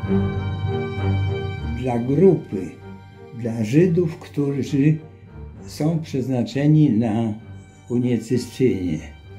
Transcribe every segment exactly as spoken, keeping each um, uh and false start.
Dla grupy, dla Żydów, którzy są przeznaczeni na unicestwienie,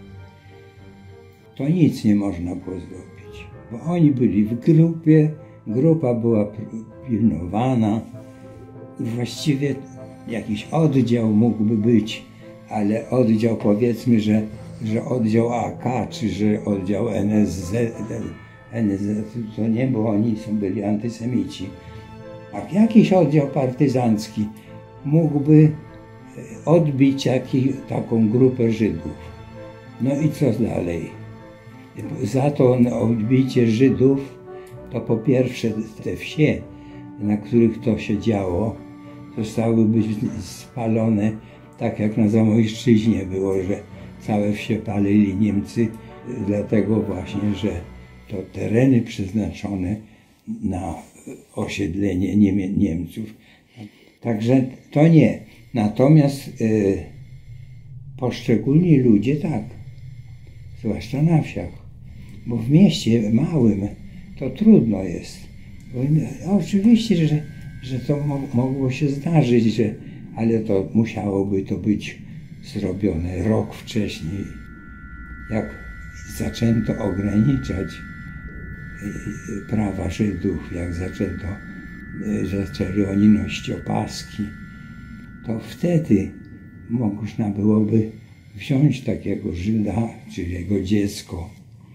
to nic nie można było zrobić, bo oni byli w grupie, grupa była pilnowana i właściwie jakiś oddział mógłby być, ale oddział, powiedzmy, że, że oddział A K czy że oddział N S Z, N S Z to nie, bo oni są byli antysemici. A jakiś oddział partyzancki mógłby odbić jaki, taką grupę Żydów. No i co dalej? Za to odbicie Żydów, to po pierwsze te wsie, na których to się działo, zostały być spalone, tak jak na Zamojszczyźnie było, że całe wsie palili Niemcy, dlatego właśnie, że to tereny przeznaczone na osiedlenie Niemie Niemców. Także to nie. Natomiast y, poszczególni ludzie tak, zwłaszcza na wsiach, bo w mieście małym to trudno jest. Bo, oczywiście, że, że to mo mogło się zdarzyć, że, ale to musiałoby to być zrobione rok wcześniej. Jak zaczęto ograniczać prawa Żydów, jak zaczęto, zaczęli oni nosić opaski, to wtedy można byłoby wziąć takiego Żyda, czy jego dziecko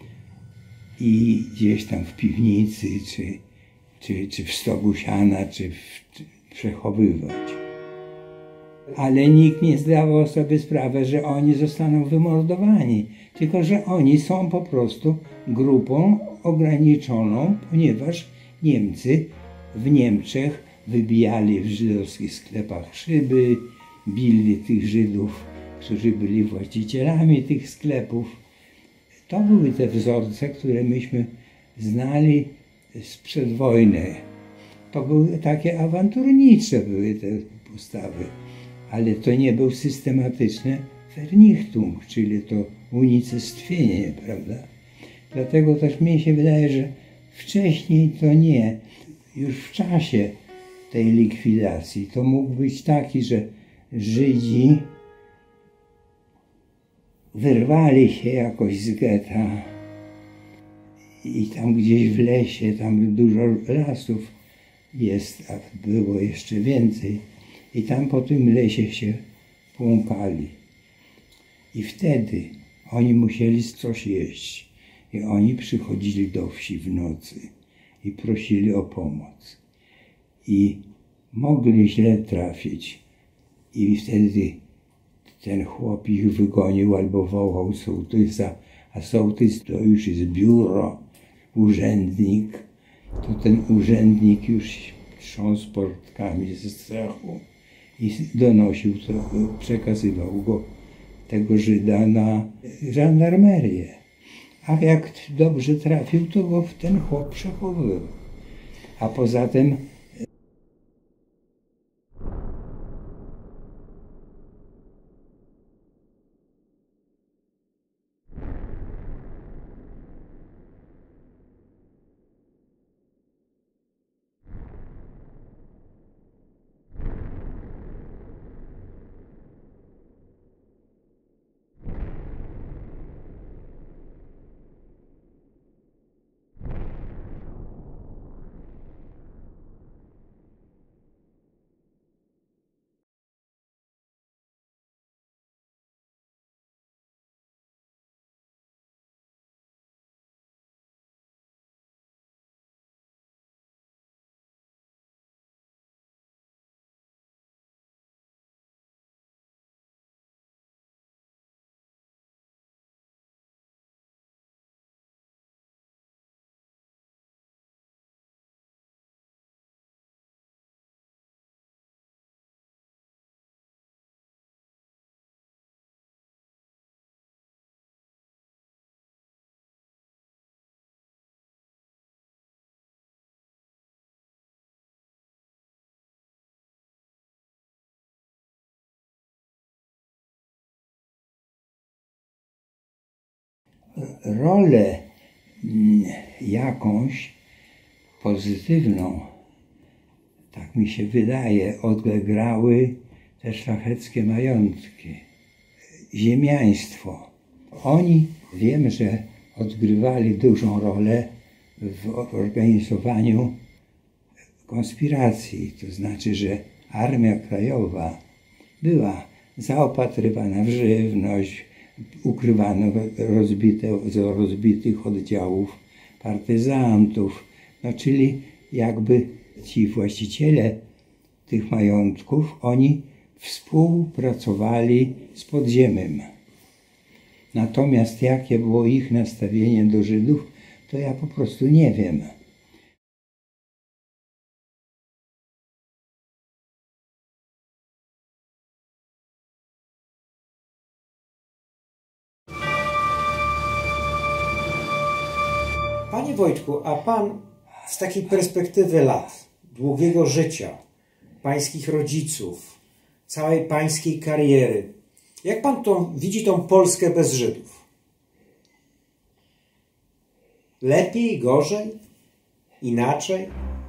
i gdzieś tam w piwnicy, czy, czy, czy w stogu siana, czy, w, czy przechowywać. Ale nikt nie zdawał sobie sprawy, że oni zostaną wymordowani, tylko że oni są po prostu grupą ograniczoną, ponieważ Niemcy w Niemczech wybijali w żydowskich sklepach szyby, bili tych Żydów, którzy byli właścicielami tych sklepów. To były te wzorce, które myśmy znali sprzed wojny. To były takie awanturnicze były te postawy, ale to nie był systematyczne Vernichtung, czyli to unicestwienie, prawda? Dlatego też mi się wydaje, że wcześniej to nie. Już w czasie tej likwidacji to mógł być taki, że Żydzi wyrwali się jakoś z getta i tam gdzieś w lesie, tam dużo lasów jest, a było jeszcze więcej, i tam po tym lesie się płąkali. I wtedy oni musieli coś jeść i oni przychodzili do wsi w nocy i prosili o pomoc. I mogli źle trafić i wtedy ten chłop ich wygonił albo wołał sołtysa, a sołtys to już jest biuro, urzędnik. To ten urzędnik już trząsł portkami ze strachu i donosił to, przekazywał go, tego Żyda, na żandarmerię. A jak dobrze trafił, to go ten chłop przechowywał. A poza tym rolę jakąś pozytywną, tak mi się wydaje, odegrały te szlacheckie majątki, ziemiaństwo. Oni, wiem, że odgrywali dużą rolę w organizowaniu konspiracji, to znaczy, że Armia Krajowa była zaopatrywana w żywność, ukrywano rozbite, z rozbitych oddziałów partyzantów, no czyli jakby ci właściciele tych majątków, oni współpracowali z podziemiem. Natomiast jakie było ich nastawienie do Żydów, to ja po prostu nie wiem. Panie Wojtku, a pan z takiej perspektywy lat, długiego życia, pańskich rodziców, całej pańskiej kariery, jak pan tą, widzi tą Polskę bez Żydów? Lepiej, gorzej? Inaczej?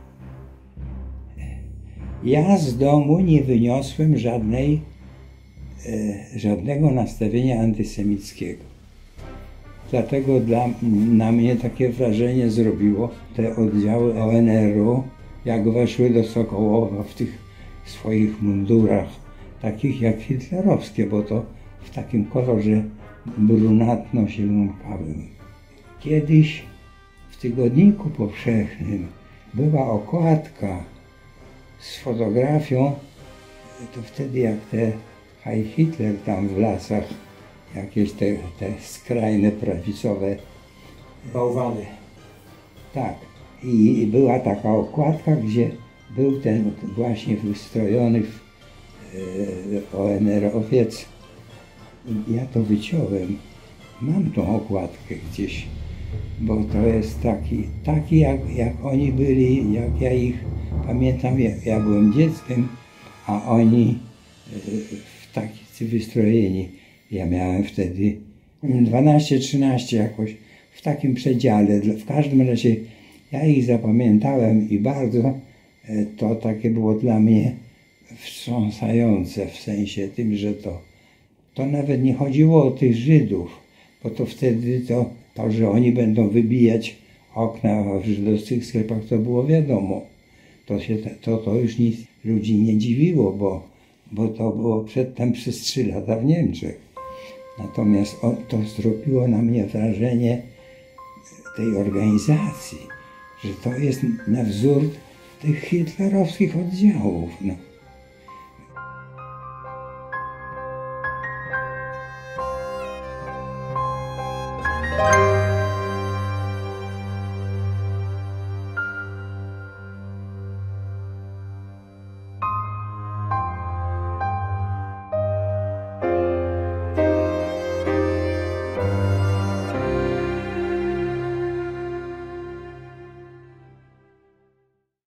Ja z domu nie wyniosłem żadnej, e, żadnego nastawienia antysemickiego. Dlatego dla, na mnie takie wrażenie zrobiło te oddziały O N R-u, jak weszły do Sokołowa w tych swoich mundurach, takich jak hitlerowskie, bo to w takim kolorze brunatno-zielonawym. Kiedyś w Tygodniku Powszechnym była okładka z fotografią, to wtedy jak te Heil Hitler tam w lasach, jakieś te, te skrajne prawicowe bałwany. Tak. I była taka okładka, gdzie był ten właśnie wystrojony w e, O N R-owiec. Ja to wyciąłem. Mam tą okładkę gdzieś, bo to jest taki, taki jak, jak oni byli, jak ja ich pamiętam, ja, ja byłem dzieckiem, a oni e, w tacy wystrojeni. Ja miałem wtedy dwanaście trzynaście jakoś, w takim przedziale. W każdym razie ja ich zapamiętałem i bardzo to takie było dla mnie wstrząsające w sensie tym, że to, to nawet nie chodziło o tych Żydów, bo to wtedy to, to, że oni będą wybijać okna w żydowskich sklepach, to było wiadomo. To, się, to, to już nic ludzi nie dziwiło, bo, bo to było przedtem przez trzy lata w Niemczech. Natomiast to zrobiło na mnie wrażenie tej organizacji, że to jest na wzór tych hitlerowskich oddziałów. No.